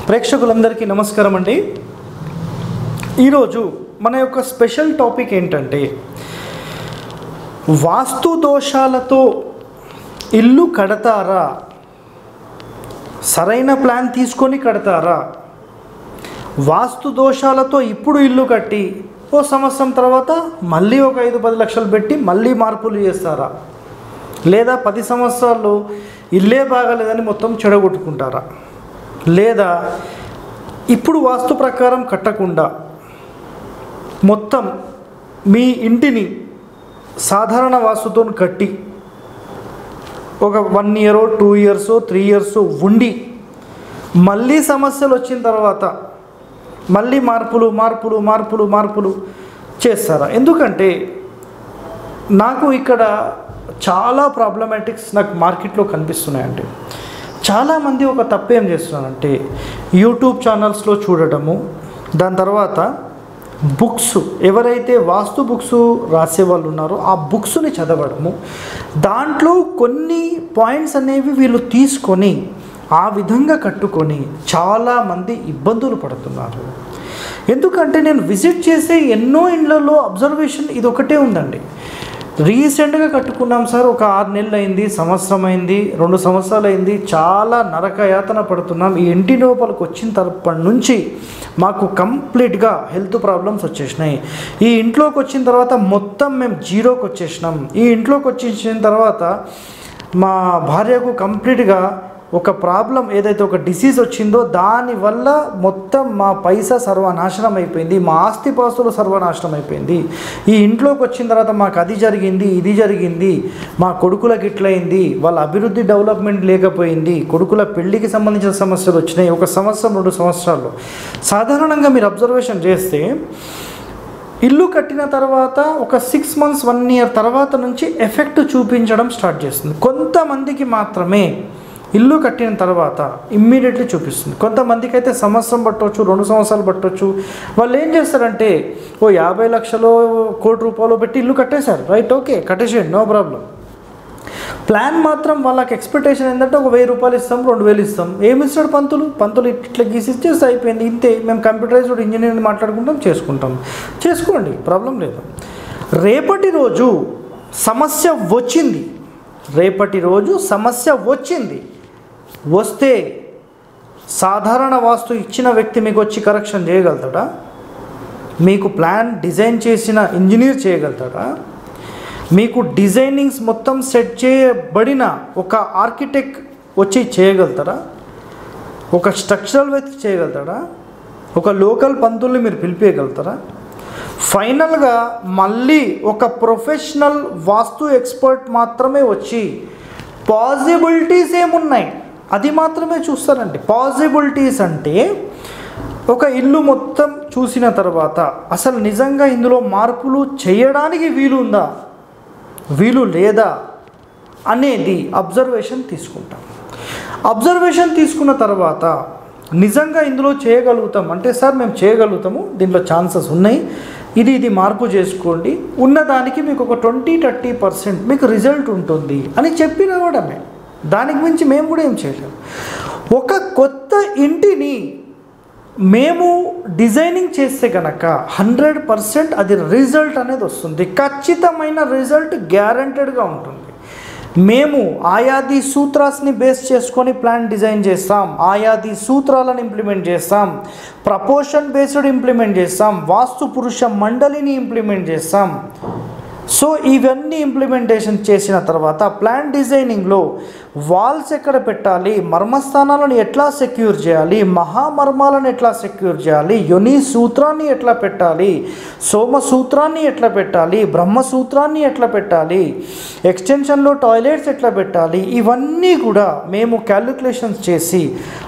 ప్రేక్షకులందరికీ నమస్కారం అండి. ఈరోజు మన యొక్క స్పెషల్ టాపిక్ ఏంటంటే వాస్తు దోషాలతో ఇల్లు కడతారా, సరైన ప్లాన్ తీసుకొని కడతారా, వాస్తు దోషాలతో ఇప్పుడు ఇల్లు కట్టి ఓ సంవత్సరం తర్వాత మళ్ళీ ఒక 5-10 లక్షలు పెట్టి మళ్ళీ మార్పులు చేస్తారా, లేదా 10 సంవత్సరాలు ఇల్లే బాగాలేదని మొత్తం చెడగొట్టుకుంటారా, లేదా ఇప్పుడు వాస్తు ప్రకారం కట్టకుండా మొత్తం మీ ఇంటిని సాధారణ వాస్తుతో కట్టి ఒక 1 year 2 years 3 years ఉండి మళ్ళీ సమస్యలు వచ్చిన తర్వాత మళ్ళీ మార్పులు చేస్తారా? ఎందుకంటే నాకు ఇక్కడ చాలా ప్రాబ్లమాటిక్స్ నాకు మార్కెట్లో కనిపిస్తున్నాయండి. చాలామంది ఒక తప్పు ఏం చేస్తున్నారంటే యూట్యూబ్ ఛానల్స్లో చూడటము, దాని తర్వాత బుక్స్, ఎవరైతే వాస్తు బుక్స్ రాసే వాళ్ళు ఉన్నారో ఆ బుక్స్ని చదవడము, దాంట్లో కొన్ని పాయింట్స్ అనేవి వీళ్ళు తీసుకొని ఆ విధంగా కట్టుకొని చాలామంది ఇబ్బందులు పడుతున్నారు. ఎందుకంటే నేను విజిట్ చేసే ఎన్నో ఇండ్లలో అబ్జర్వేషన్ ఇది ఒకటే ఉందండి. రీసెంట్గా కట్టుకున్నాం సార్, ఒక 6 నెలలు అయింది, సంవత్సరం అయింది, 2 సంవత్సరాలు అయింది, చాలా నరకయాతన పడుతున్నాం. ఈ ఇంటి లోపలికి వచ్చిన తరపటి నుంచి మాకు కంప్లీట్గా హెల్త్ ప్రాబ్లమ్స్ వచ్చేసినాయి. ఈ ఇంట్లోకి వచ్చిన తర్వాత మొత్తం మేము జీరోకి వచ్చేసినాం. ఈ ఇంట్లోకి వచ్చేసిన తర్వాత మా భార్యకు కంప్లీట్గా ఒక ప్రాబ్లం, ఏదైతే ఒక డిసీజ్ వచ్చిందో దానివల్ల మొత్తం మా పైసా సర్వనాశనం అయిపోయింది, మా ఆస్తిపాస్తులు సర్వనాశనం అయిపోయింది. ఈ ఇంట్లోకి వచ్చిన తర్వాత మాకు అది జరిగింది, ఇది జరిగింది, మా కొడుకులకు ఇట్లయింది, వాళ్ళ అభివృద్ధి డెవలప్మెంట్ లేకపోయింది, కొడుకుల పెళ్లికి సంబంధించిన సమస్యలు వచ్చినాయి. 1 సంవత్సరం 2 సంవత్సరాల్లో సాధారణంగా మీరు అబ్జర్వేషన్ చేస్తే ఇల్లు కట్టిన తర్వాత ఒక 6 months 1 year తర్వాత నుంచి ఎఫెక్ట్ చూపించడం స్టార్ట్ చేస్తుంది. కొంతమందికి మాత్రమే ఇల్లు కట్టిన తర్వాత ఇమ్మీడియట్లీ చూపిస్తుంది. కొంతమందికి అయితే సంవత్సరం పట్టవచ్చు, 2 సంవత్సరాలు పట్టవచ్చు. వాళ్ళు ఏం చేస్తారంటే ఓ 50 లక్షలు 1 కోటి రూపాయలు పెట్టి ఇల్లు కట్టేశారు, రైట్, ఓకే, కట్టేసేయండి, నో ప్రాబ్లం. ప్లాన్ మాత్రం వాళ్ళకి ఎక్స్పెక్టేషన్ ఏంటంటే ఒక 1000 రూపాయలు ఇస్తాం, 2000 ఇస్తాం. ఏమి ఇస్తాడు పంతులు ఇట్లా గీసిచ్చేసి అయిపోయింది, ఇంతే, మేము కంప్యూటరైజ్డ్ ఇంజనీరింగ్ మాట్లాడుకుంటాం, చేసుకోండి, ప్రాబ్లం లేదు. రేపటి రోజు సమస్య వచ్చింది, వస్తే సాధారణ వాస్తు ఇచ్చిన వ్యక్తి మీకు వచ్చి కరెక్షన్ చేయగలుగుతాడా? మీకు ప్లాన్ డిజైన్ చేసిన ఇంజనీర్ చేయగలుగుతాడా? మీకు డిజైనింగ్స్ మొత్తం సెట్ చేయబడిన ఒక ఆర్కిటెక్ట్ వచ్చి చేయగలుగుతారా? ఒక స్ట్రక్చరల్ వ్యక్తి చేయగలుగుతాడా? ఒక లోకల్ పంతుల్ని మీరు పిలిపేయగలుగుతారా? ఫైనల్గా మళ్ళీ ఒక ప్రొఫెషనల్ వాస్తు ఎక్స్పర్ట్ మాత్రమే వచ్చి పాసిబిలిటీస్ ఏమున్నాయి అది మాత్రమే చూస్తారండి. పాసిబిలిటీస్ అంటే ఒక ఇల్లు మొత్తం చూసిన తర్వాత అసలు నిజంగా ఇందులో మార్పులు చేయడానికి వీలుందా, వీలు లేదా అనేది అబ్జర్వేషన్ తీసుకుంటాం. అబ్జర్వేషన్ తీసుకున్న తర్వాత నిజంగా ఇందులో చేయగలుగుతాం అంటే, సార్ మేము చేయగలుగుతాము, దీంట్లో ఛాన్సెస్ ఉన్నాయి, ఇది మార్పు చేసుకోండి, ఉన్నదానికి మీకు ఒక 20-30% మీకు రిజల్ట్ ఉంటుంది అని చెప్పి రావడమే. దానికి మించి మేము కూడా ఏం చేయలేము. ఒక కొత్త ఇంటిని మేము డిజైనింగ్ చేస్తే కనుక 100% అది రిజల్ట్ అనేది వస్తుంది, ఖచ్చితమైన రిజల్ట్ గ్యారంటెడ్గా ఉంటుంది. మేము ఆయాది సూత్రాస్ని బేస్ చేసుకొని ప్లాన్ డిజైన్ చేస్తాం, ఆయాది సూత్రాలను ఇంప్లిమెంట్ చేస్తాం, ప్రపోర్షన్ బేస్డ్ ఇంప్లిమెంట్ చేస్తాం, వాస్తు పురుష మండలిని ఇంప్లిమెంట్ చేస్తాం. సో ఇవన్నీ ఇంప్లిమెంటేషన్ చేసిన తర్వాత ప్లాన్ డిజైనింగ్లో వాల్స్ ఎక్కడ పెట్టాలి, మర్మస్థానాలను ఎట్లా సెక్యూర్ చేయాలి, మహామర్మాలను ఎట్లా సెక్యూర్ చేయాలి, యోని సూత్రాన్ని ఎట్లా పెట్టాలి, సోమసూత్రాన్ని ఎట్లా పెట్టాలి, బ్రహ్మసూత్రాన్ని ఎట్లా పెట్టాలి, ఎక్స్టెన్షన్లో టాయిలెట్స్ ఎట్లా పెట్టాలి, ఇవన్నీ కూడా మేము క్యాలిక్యులేషన్స్ చేసి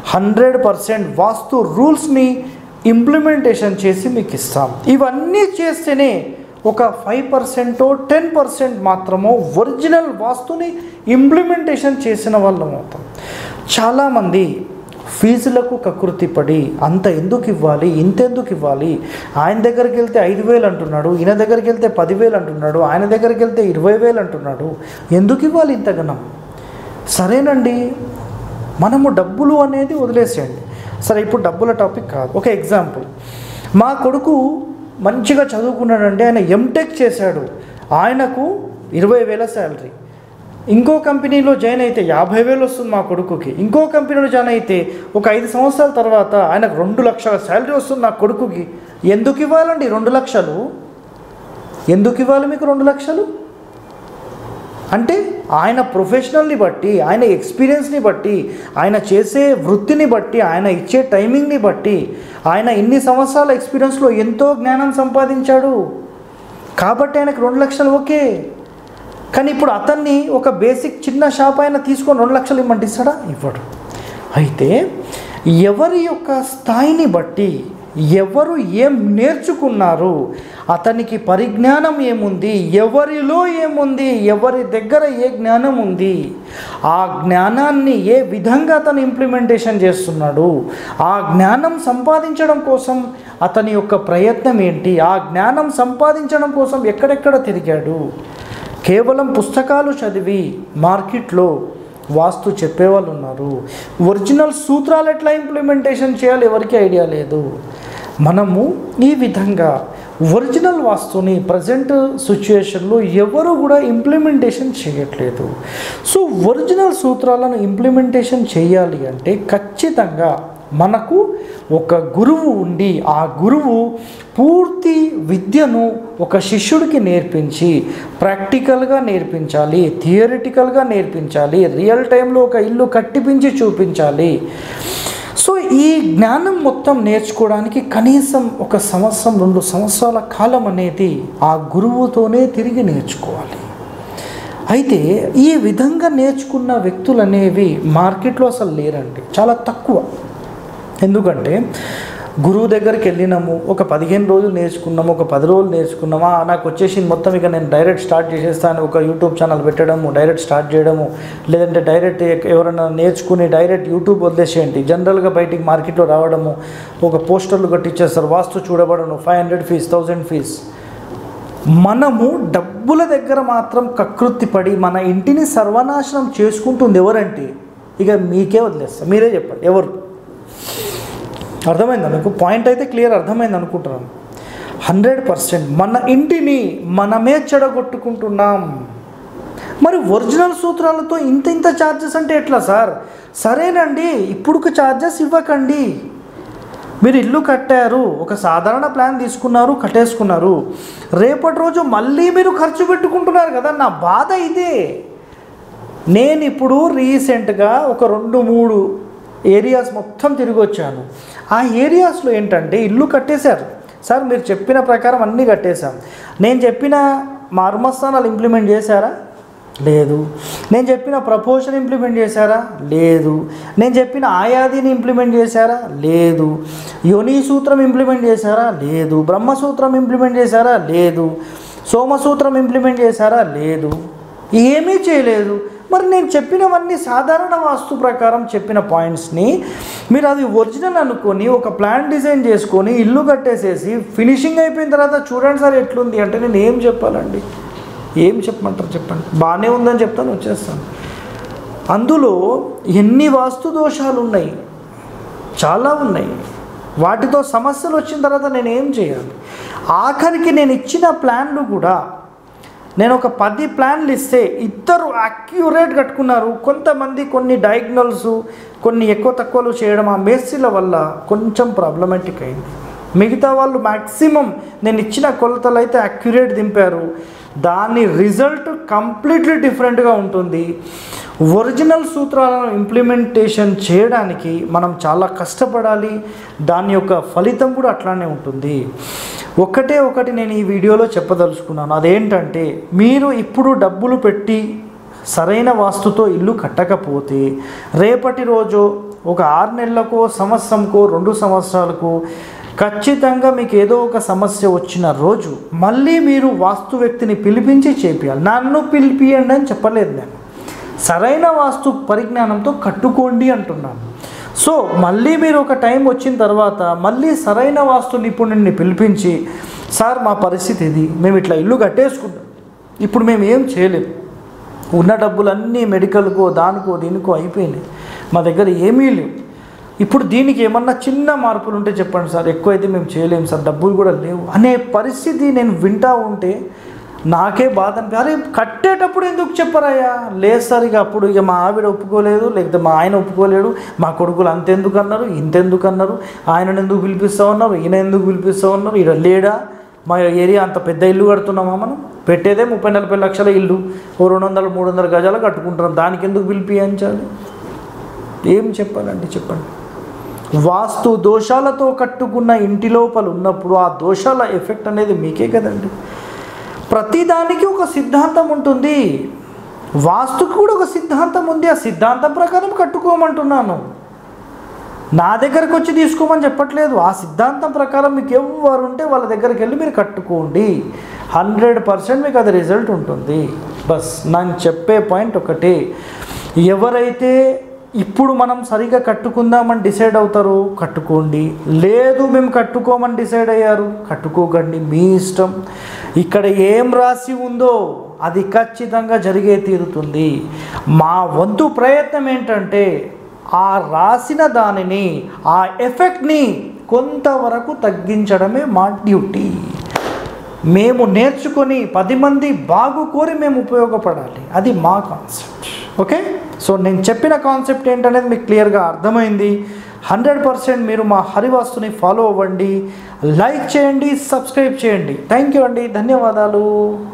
100% వాస్తు రూల్స్ని ఇంప్లిమెంటేషన్ చేసి మీకు ఇస్తాం. ఇవన్నీ చేస్తేనే ఒక 5% 10% మాత్రము ఒరిజినల్ వాస్తుని ఇంప్లిమెంటేషన్ చేసిన వాళ్ళం అవుతాం. చాలామంది ఫీజులకు కకృతి పడి అంత ఎందుకు ఇవ్వాలి, ఇంతెందుకు ఇవ్వాలి, ఆయన దగ్గరికి వెళ్తే 5,000 అంటున్నాడు, ఈయన దగ్గరికి వెళ్తే 10,000 అంటున్నాడు, ఆయన దగ్గరికి వెళ్తే 20,000 అంటున్నాడు, ఎందుకు ఇవ్వాలి ఇంతగనం? సరేనండి, మనము డబ్బులు అనేది వదిలేసేయండి. సరే, ఇప్పుడు డబ్బుల టాపిక్ కాదు. ఒక ఎగ్జాంపుల్, మా కొడుకు మంచిగా చదువుకున్నాడండి, ఆయన ఎంటెక్ చేశాడు, ఆయనకు 20,000 శాలరీ. ఇంకో కంపెనీలో జాయిన్ అయితే 50,000 వస్తుంది మా కొడుకుకి. ఇంకో కంపెనీలో జాయిన్ అయితే ఒక 5 సంవత్సరాల తర్వాత ఆయనకు 2 లక్షల శాలరీ వస్తుంది నా కొడుకుకి. ఎందుకు ఇవ్వాలండి 2 లక్షలు? ఎందుకు ఇవ్వాలి మీకు 2 లక్షలు? అంటే ఆయన ప్రొఫెషనల్ని బట్టి, ఆయన ఎక్స్పీరియన్స్ని బట్టి, ఆయన చేసే వృత్తిని బట్టి, ఆయన ఇచ్చే టైమింగ్ని బట్టి, ఆయన ఇన్ని సంవత్సరాల ఎక్స్పీరియన్స్లో ఎంతో జ్ఞానం సంపాదించాడు కాబట్టి ఆయనకు 2 లక్షలు ఓకే. కానీ ఇప్పుడు అతన్ని ఒక బేసిక్ చిన్న షాప్ అయినా తీసుకొని 2 లక్షలు ఇమ్మంటే ఇస్తాడా? ఇవ్వడు. అయితే ఎవరి యొక్క స్థాయిని బట్టి, ఎవరు ఏం నేర్చుకున్నారు, అతనికి పరిజ్ఞానం ఏముంది, ఎవరిలో ఏముంది, ఎవరి దగ్గర ఏ జ్ఞానం ఉంది, ఆ జ్ఞానాన్ని ఏ విధంగా అతను ఇంప్లిమెంటేషన్ చేస్తున్నాడు, ఆ జ్ఞానం సంపాదించడం కోసం అతని యొక్క ప్రయత్నం ఏంటి, ఆ జ్ఞానం సంపాదించడం కోసం ఎక్కడెక్కడ తిరిగాడు. కేవలం పుస్తకాలు చదివి మార్కెట్లో వాస్తు చెప్పేవాళ్ళు ఉన్నారు. ఒరిజినల్ సూత్రాలు ఎట్లా ఇంప్లిమెంటేషన్ చేయాలి ఎవరికి ఐడియా లేదు. మనము ఈ విధంగా ఒరిజినల్ వాస్తుని ప్రజెంట్ సిచ్యుయేషన్లో ఎవరు కూడా ఇంప్లిమెంటేషన్ చేయట్లేదు. సో ఒరిజినల్ సూత్రాలను ఇంప్లిమెంటేషన్ చేయాలి అంటే ఖచ్చితంగా మనకు ఒక గురువు ఉండి, ఆ గురువు పూర్తి విద్యను ఒక శిష్యుడికి నేర్పించి ప్రాక్టికల్గా నేర్పించాలి, థియరిటికల్గా నేర్పించాలి, రియల్ టైంలో ఒక ఇల్లు కట్టిపించి చూపించాలి. సో ఈ జ్ఞానం మొత్తం నేర్చుకోవడానికి కనీసం 1 సంవత్సరం 2 సంవత్సరాల కాలం అనేది ఆ గురువుతోనే తిరిగి నేర్చుకోవాలి. అయితే ఈ విధంగా నేర్చుకున్న వ్యక్తులు అనేవి మార్కెట్లో అసలు లేరండి, చాలా తక్కువ. ఎందుకంటే గురువు దగ్గరికి వెళ్ళినాము, ఒక 15 రోజులు నేర్చుకున్నాము, ఒక 10 రోజులు నేర్చుకున్నామా, నాకు వచ్చేసింది మొత్తం, ఇక నేను డైరెక్ట్ స్టార్ట్ చేసేస్తాను, ఒక యూట్యూబ్ ఛానల్ పెట్టడము, డైరెక్ట్ స్టార్ట్ చేయడము, లేదంటే డైరెక్ట్ ఎవరైనా నేర్చుకుని డైరెక్ట్ యూట్యూబ్ వదిలేసేయండి, జనరల్గా బయటికి మార్కెట్లో రావడము, ఒక పోస్టర్లు కట్టించేస్తారు, వాస్తు చూడబడను, 500 ఫీజ్, 1000 ఫీజ్. మనము డబ్బుల దగ్గర మాత్రం కకృతి పడి మన ఇంటిని సర్వనాశనం చేసుకుంటుంది ఎవరంటే ఇక మీకే వదిలేస్తా, మీరే చెప్పండి ఎవరు? అర్థమైందా మీకు? పాయింట్ అయితే క్లియర్ అర్థమైంది అనుకుంటున్నాను. 100% మన ఇంటిని మనమే చెడగొట్టుకుంటున్నాం. మరి ఒరిజినల్ సూత్రాలతో ఇంత ఛార్జెస్ అంటే ఎట్లా సార్? సరేనండి, ఇప్పుడుకి ఛార్జెస్ ఇవ్వకండి. మీరు ఇల్లు కట్టారు, ఒక సాధారణ ప్లాన్ తీసుకున్నారు, కట్టేసుకున్నారు, రేపటి రోజు మళ్ళీ మీరు ఖర్చు పెట్టుకుంటున్నారు కదా. నా బాధ ఇదే. నేను ఇప్పుడు రీసెంట్గా ఒక 2-3 ఏరియాస్ మొత్తం తిరిగి వచ్చాను. ఆ ఏరియాస్లో ఏంటంటే ఇల్లు కట్టేశారు సార్, మీరు చెప్పిన ప్రకారం అన్నీ కట్టేశాం. నేను చెప్పిన మర్మస్థానాలు ఇంప్లిమెంట్ చేశారా? లేదు. నేను చెప్పిన ప్రపోజల్ ఇంప్లిమెంట్ చేశారా? లేదు. నేను చెప్పిన ఆయాదిని ఇంప్లిమెంట్ చేశారా? లేదు. యోని సూత్రం ఇంప్లిమెంట్ చేశారా? లేదు. బ్రహ్మసూత్రం ఇంప్లిమెంట్ చేశారా? లేదు. సోమసూత్రం ఇంప్లిమెంట్ చేశారా? లేదు. ఏమీ చేయలేదు. మరి నేను చెప్పినవన్నీ సాధారణ వాస్తు ప్రకారం చెప్పిన పాయింట్స్ని మీరు అది ఒరిజినల్ అనుకొని ఒక ప్లాన్ డిజైన్ చేసుకొని ఇల్లు కట్టేసేసి ఫినిషింగ్ అయిపోయిన తర్వాత చూడండి సార్ ఎట్లుంది అంటే నేను ఏం చెప్పాలండి? ఏం చెప్పమంటారు చెప్పండి? బాగానే ఉందని చెప్తాను, వచ్చేస్తాను. అందులో ఎన్ని వాస్తు దోషాలు ఉన్నాయి, చాలా ఉన్నాయి. వాటితో సమస్యలు వచ్చిన తర్వాత నేను ఏం చేయాలి? ఆఖరికి నేను ఇచ్చిన ప్లాన్లు కూడా, నేను ఒక 10 ప్లాన్లు ఇస్తే 2 అక్యురేట్ కట్టుకున్నారు. కొంతమంది కొన్ని డయాగ్నల్స్, కొన్ని ఎక్కువ తక్కువలు చేయడం ఆ మేస్త్రీల వల్ల కొంచెం ప్రాబ్లమాటిక్ అయింది. మిగతా వాళ్ళు మ్యాక్సిమం నేను ఇచ్చిన కొలతలు అయితే అక్యురేట్ దింపారు. దాని రిజల్ట్ కంప్లీట్లీ డిఫరెంట్గా ఉంటుంది. ఒరిజినల్ సూత్రాలను ఇంప్లిమెంటేషన్ చేయడానికి మనం చాలా కష్టపడాలి. దాని యొక్క ఫలితం కూడా అట్లానే ఉంటుంది. ఒకటి నేను ఈ వీడియోలో చెప్పదలుచుకున్నాను, అదేంటంటే మీరు ఇప్పుడు డబ్బులు పెట్టి సరైన వాస్తుతో ఇల్లు కట్టకపోతే రేపటి రోజు ఒక 6 నెలలకో, సంవత్సరంకో, 2 సంవత్సరాలకు ఖచ్చితంగా మీకు ఏదో ఒక సమస్య వచ్చిన రోజు మళ్ళీ మీరు వాస్తు వ్యక్తిని పిలిపించి చేపియాలి. నన్ను పిలిపియండి అని చెప్పలేదు, నేను సరైన వాస్తు పరిజ్ఞానంతో కట్టుకోండి అంటున్నాను. సో మళ్ళీ మీరు ఒక టైం వచ్చిన తర్వాత మళ్ళీ సరైన వాస్తు నిపుణుడిని పిలిపించి, సార్ మా పరిస్థితి ఇది, మేము ఇట్లా ఇల్లు కట్టేసుకుంటాం, ఇప్పుడు మేము ఏం చేయలేము, ఉన్న డబ్బులన్నీ మెడికల్కో దానికో దీనికో అయిపోయినాయి, మా దగ్గర ఏమీ లేవు, ఇప్పుడు దీనికి ఏమన్నా చిన్న మార్పులు ఉంటే చెప్పండి సార్, ఎక్కువైతే మేము చేయలేము సార్, డబ్బులు కూడా లేవు అనే పరిస్థితి నేను వింటా ఉంటే నాకే బాధ అనిపి, అరే కట్టేటప్పుడు ఎందుకు చెప్పరాయా? లేదు సార్, ఇక అప్పుడు ఇక మా ఆవిడ ఒప్పుకోలేదు, లేకపోతే మా ఆయన ఒప్పుకోలేడు, మా కొడుకులు అంతెందుకు అన్నారు, ఇంతెందుకు అన్నారు, ఆయనను ఎందుకు పిలిపిస్తూ ఉన్నారు, ఈయన ఎందుకు పిలిపిస్తూ ఉన్నారు, ఇక్కడ లేడా, మా ఏరియా అంత పెద్ద ఇల్లు కడుతున్నామా, మనం పెట్టేదే 30-40 లక్షల ఇల్లు, ఓ 200-300 గజాలు కట్టుకుంటున్నాం, దానికి ఎందుకు పిలిపించాలి? ఏం చెప్పాలండి చెప్పండి? వాస్తు దోషాలతో కట్టుకున్న ఇంటి లోపల ఉన్నప్పుడు ఆ దోషాల ఎఫెక్ట్ అనేది మీకే కదండి. ప్రతిదానికి ఒక సిద్ధాంతం ఉంటుంది, వాస్తుకు కూడా ఒక సిద్ధాంతం ఉంది, ఆ సిద్ధాంతం ప్రకారం కట్టుకోమంటున్నాను. నా దగ్గరకు వచ్చి తీసుకోమని చెప్పట్లేదు, ఆ సిద్ధాంతం ప్రకారం మీకు ఎవరు ఉంటే వాళ్ళ దగ్గరికి వెళ్ళి మీరు కట్టుకోండి, 100% మీకు అది రిజల్ట్ ఉంటుంది. బస్ నేను చెప్పే పాయింట్ ఒకటే, ఎవరైతే ఇప్పుడు మనం సరిగా కట్టుకుందామని డిసైడ్ అవుతారో కట్టుకోండి, లేదు మేము కట్టుకోమని డిసైడ్ అయ్యారు కట్టుకోకండి, మీ ఇష్టం. ఇక్కడ ఏం రాసి ఉందో అది ఖచ్చితంగా జరిగే తీరుతుంది. మా వంతు ప్రయత్నం ఏంటంటే ఆ రాసిన దానిని, ఆ ఎఫెక్ట్ని కొంతవరకు తగ్గించడమే మా డ్యూటీ. మేము నేర్చుకొని 10 మంది బాగు కోరి మేము ఉపయోగపడాలి, అది మా కాన్సెప్ట్. ఓకే, సో నేను చెప్పిన కాన్సెప్ట్ ఏంటనేది మీకు క్లియర్గా అర్థమైంది. 100% మీరు మా హరివాస్తుని ఫాలో అవ్వండి, లైక్ చేయండి, సబ్స్క్రైబ్ చేయండి. థ్యాంక్ యూ అండి, ధన్యవాదాలు.